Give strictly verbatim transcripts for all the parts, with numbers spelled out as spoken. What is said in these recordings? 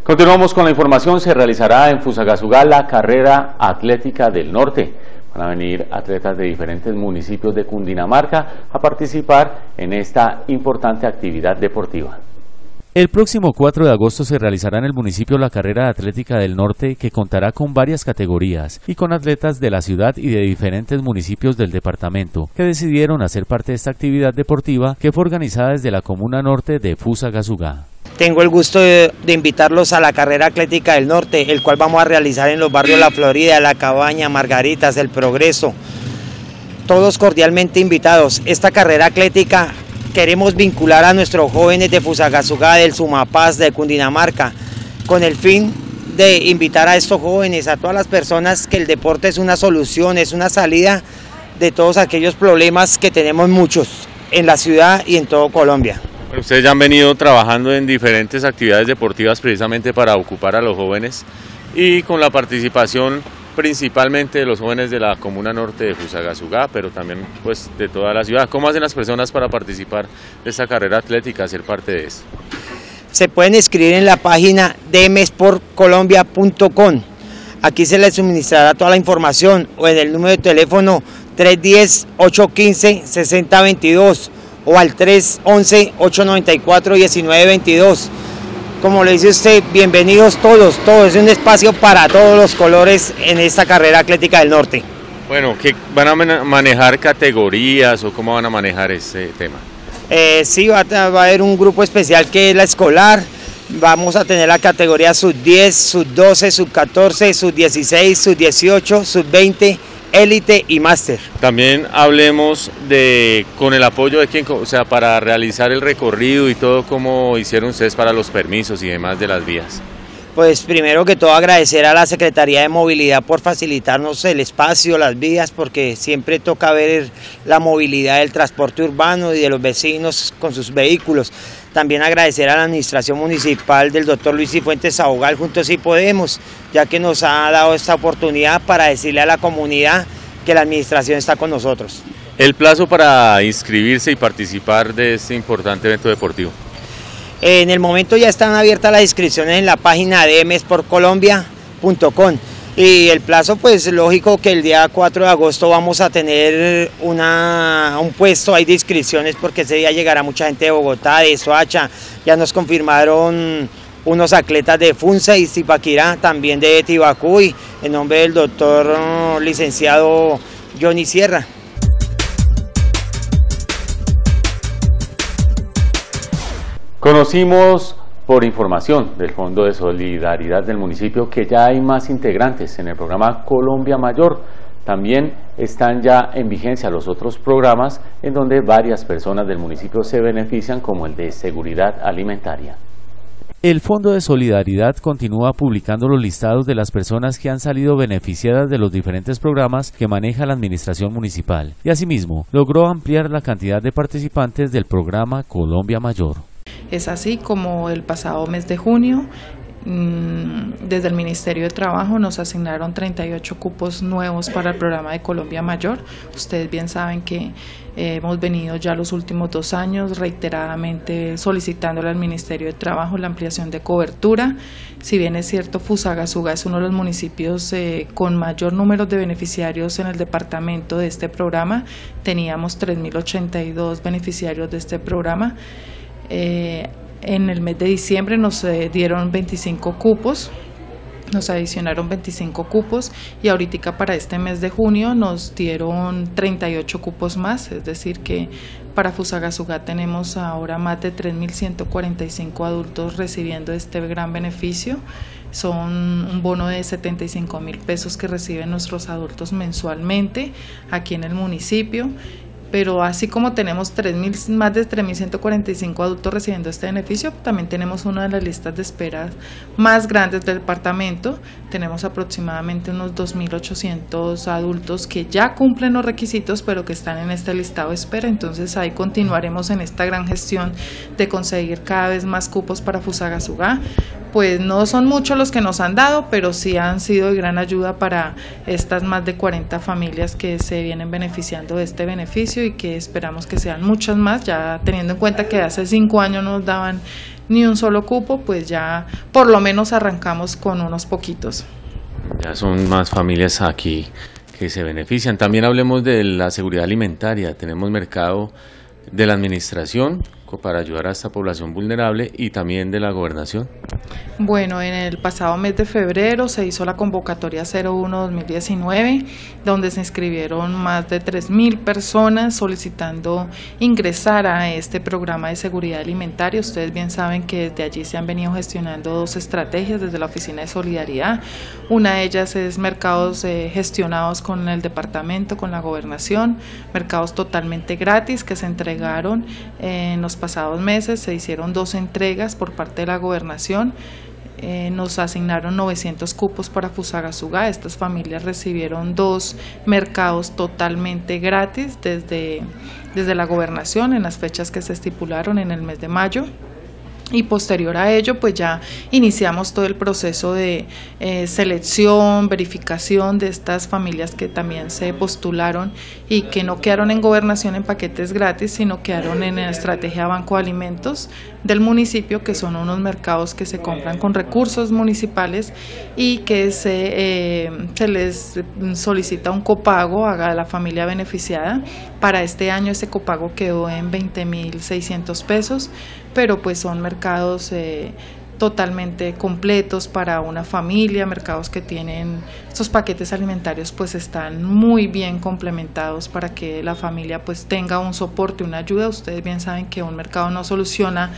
Continuamos con la información. Se realizará en Fusagasugá la carrera atlética del norte. Van a venir atletas de diferentes municipios de Cundinamarca a participar en esta importante actividad deportiva. El próximo cuatro de agosto se realizará en el municipio la carrera atlética del norte, que contará con varias categorías y con atletas de la ciudad y de diferentes municipios del departamento que decidieron hacer parte de esta actividad deportiva que fue organizada desde la comuna norte de Fusagasugá. Tengo el gusto de, de invitarlos a la carrera atlética del norte, el cual vamos a realizar en los barrios La Florida, La Cabaña, Margaritas, El Progreso. Todos cordialmente invitados. Esta carrera atlética queremos vincular a nuestros jóvenes de Fusagasugá, del Sumapaz, de Cundinamarca, con el fin de invitar a estos jóvenes, a todas las personas, que el deporte es una solución, es una salida de todos aquellos problemas que tenemos muchos en la ciudad y en todo Colombia. Ustedes ya han venido trabajando en diferentes actividades deportivas precisamente para ocupar a los jóvenes y con la participación principalmente de los jóvenes de la comuna norte de Fusagasugá, pero también pues de toda la ciudad. ¿Cómo hacen las personas para participar de esta carrera atlética, ser parte de esto? Se pueden inscribir en la página d m sport colombia punto com. Aquí se les suministrará toda la información, o en el número de teléfono tres uno cero, ocho uno cinco, seis cero dos dos o al tres once, ocho noventa y cuatro, diecinueve veintidós. Como le dice usted, bienvenidos todos, todos, es un espacio para todos los colores en esta carrera atlética del norte. Bueno, ¿qué van a manejar categorías o cómo van a manejar ese tema? Eh, sí, va a, va a haber un grupo especial que es la escolar. Vamos a tener la categoría sub diez, sub doce, sub catorce, sub dieciséis, sub dieciocho, sub veinte, élite y máster. También hablemos de, con el apoyo de quién, o sea, para realizar el recorrido y todo, cómo hicieron ustedes para los permisos y demás de las vías. Pues primero que todo agradecer a la Secretaría de Movilidad por facilitarnos el espacio, las vías, porque siempre toca ver la movilidad del transporte urbano y de los vecinos con sus vehículos. También agradecer a la Administración Municipal del doctor Luis Cifuentes Sabogal, Juntos Sí Podemos, ya que nos ha dado esta oportunidad para decirle a la comunidad que la administración está con nosotros. El plazo para inscribirse y participar de este importante evento deportivo. En el momento ya están abiertas las inscripciones en la página d m sport colombia punto com y el plazo, pues lógico que el día cuatro de agosto vamos a tener una, un puesto ahí de inscripciones, porque ese día llegará mucha gente de Bogotá, de Soacha. Ya nos confirmaron unos atletas de Funza y Zipaquirá, también de Tibacuy, en nombre del doctor licenciado Johnny Sierra. Conocimos por información del Fondo de Solidaridad del municipio que ya hay más integrantes en el programa Colombia Mayor. También están ya en vigencia los otros programas en donde varias personas del municipio se benefician, como el de seguridad alimentaria. El Fondo de Solidaridad continúa publicando los listados de las personas que han salido beneficiadas de los diferentes programas que maneja la administración municipal y asimismo logró ampliar la cantidad de participantes del programa Colombia Mayor. Es así como el pasado mes de junio, desde el Ministerio de Trabajo nos asignaron treinta y ocho cupos nuevos para el programa de Colombia Mayor. Ustedes bien saben que eh, hemos venido ya los últimos dos años reiteradamente solicitándole al Ministerio de Trabajo la ampliación de cobertura. Si bien es cierto, Fusagasugá es uno de los municipios eh, con mayor número de beneficiarios en el departamento de este programa. Teníamos tres mil ochenta y dos beneficiarios de este programa. Eh, en el mes de diciembre nos eh, dieron veinticinco cupos, nos adicionaron veinticinco cupos y ahorita para este mes de junio nos dieron treinta y ocho cupos más, es decir que para Fusagasugá tenemos ahora más de tres mil ciento cuarenta y cinco adultos recibiendo este gran beneficio. Son un bono de setenta y cinco mil pesos que reciben nuestros adultos mensualmente aquí en el municipio. Pero así como tenemos tres mil, más de tres mil ciento cuarenta y cinco adultos recibiendo este beneficio, también tenemos una de las listas de espera más grandes del departamento. Tenemos aproximadamente unos dos mil ochocientos adultos que ya cumplen los requisitos, pero que están en este listado de espera. Entonces ahí continuaremos en esta gran gestión de conseguir cada vez más cupos para Fusagasugá. Pues no son muchos los que nos han dado, pero sí han sido de gran ayuda para estas más de cuarenta familias que se vienen beneficiando de este beneficio y que esperamos que sean muchas más, ya teniendo en cuenta que hace cinco años nos daban ni un solo cupo, pues ya por lo menos arrancamos con unos poquitos. Ya son más familias aquí que se benefician. También hablemos de la seguridad alimentaria. Tenemos mercado de la administración para ayudar a esta población vulnerable y también de la gobernación. Bueno, en el pasado mes de febrero se hizo la convocatoria cero uno dos mil diecinueve, donde se inscribieron más de tres mil personas solicitando ingresar a este programa de seguridad alimentaria. Ustedes bien saben que desde allí se han venido gestionando dos estrategias desde la Oficina de Solidaridad. Una de ellas es mercados eh, gestionados con el departamento, con la gobernación, mercados totalmente gratis que se entregaron en los pasados meses. Se hicieron dos entregas por parte de la gobernación. Eh, nos asignaron novecientos cupos para Fusagasugá. Estas familias recibieron dos mercados totalmente gratis desde, desde la gobernación en las fechas que se estipularon en el mes de mayo. Y posterior a ello, pues ya iniciamos todo el proceso de eh, selección, verificación de estas familias que también se postularon y que no quedaron en gobernación en paquetes gratis, sino quedaron en la estrategia Banco de Alimentos del municipio, que son unos mercados que se compran con recursos municipales y que se, eh, se les solicita un copago a la familia beneficiada. Para este año ese copago quedó en veinte mil seiscientos pesos, pero pues son mercados eh, totalmente completos para una familia, mercados que tienen estos paquetes alimentarios, pues están muy bien complementados para que la familia pues tenga un soporte, una ayuda. Ustedes bien saben que un mercado no soluciona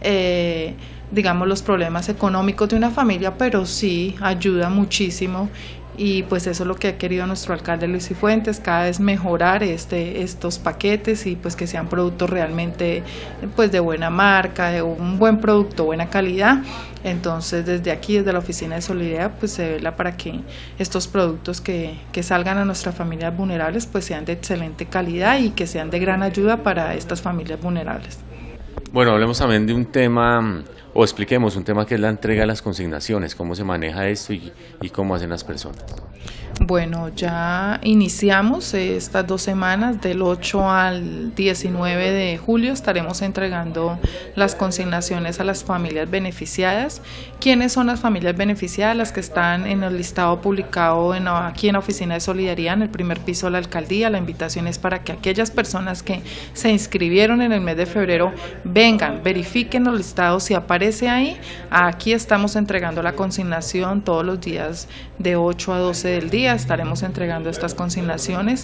eh, digamos los problemas económicos de una familia, pero sí ayuda muchísimo. Y pues eso es lo que ha querido nuestro alcalde Luis Cifuentes, cada vez mejorar este, estos paquetes y pues que sean productos realmente pues de buena marca, de un buen producto, buena calidad. Entonces desde aquí, desde la Oficina de Solidaridad, pues se vela para que estos productos que, que salgan a nuestras familias vulnerables pues sean de excelente calidad y que sean de gran ayuda para estas familias vulnerables. Bueno, hablemos también de un tema, o expliquemos un tema que es la entrega de las consignaciones, cómo se maneja esto y, y cómo hacen las personas. Bueno, ya iniciamos estas dos semanas, del ocho al diecinueve de julio estaremos entregando las consignaciones a las familias beneficiadas. ¿Quiénes son las familias beneficiadas? Las que están en el listado publicado en, aquí en la Oficina de Solidaridad, en el primer piso de la alcaldía. La invitación es para que aquellas personas que se inscribieron en el mes de febrero vengan, verifiquen los listados, si aparece ahí. Aquí estamos entregando la consignación todos los días de ocho a doce del día. Estaremos entregando estas consignaciones.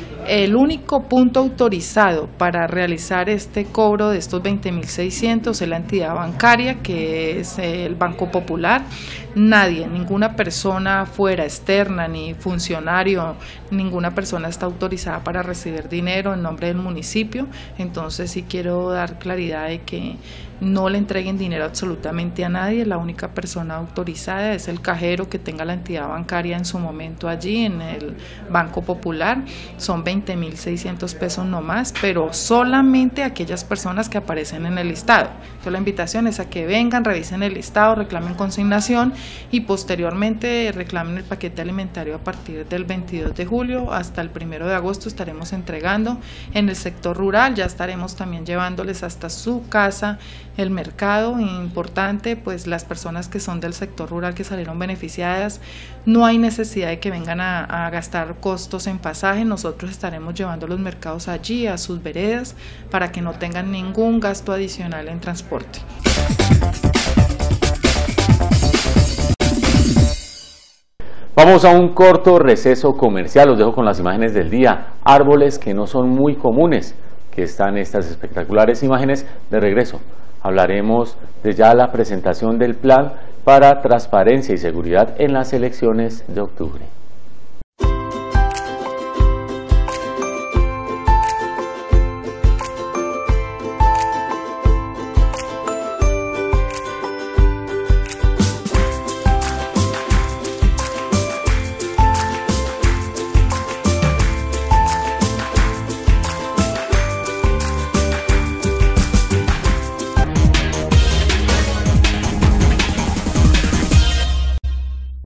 El único punto autorizado para realizar este cobro de estos veinte mil seiscientos es la entidad bancaria, que es el Banco Popular. Nadie, ninguna persona fuera, externa, ni funcionario, ninguna persona está autorizada para recibir dinero en nombre del municipio. Entonces sí quiero dar claridad de que no le entreguen dinero absolutamente a nadie. La única persona autorizada es el cajero que tenga la entidad bancaria en su momento allí en el Banco Popular. Son veinte mil seiscientos pesos no más, pero solamente aquellas personas que aparecen en el listado. Entonces la invitación es a que vengan, revisen el listado, reclamen consignación y posteriormente reclamen el paquete alimentario. A partir del veintidós de julio hasta el primero de agosto estaremos entregando en el sector rural. Ya estaremos también llevándoles hasta su casa el mercado. Importante, pues las personas que son del sector rural que salieron beneficiadas, no hay necesidad de que vengan a, a gastar costos en pasaje. Nosotros estaremos llevando los mercados allí, a sus veredas, para que no tengan ningún gasto adicional en transporte. Vamos a un corto receso comercial, los dejo con las imágenes del día, árboles que no son muy comunes, que están estas espectaculares imágenes. De regreso hablaremos de ya la presentación del plan para transparencia y seguridad en las elecciones de octubre.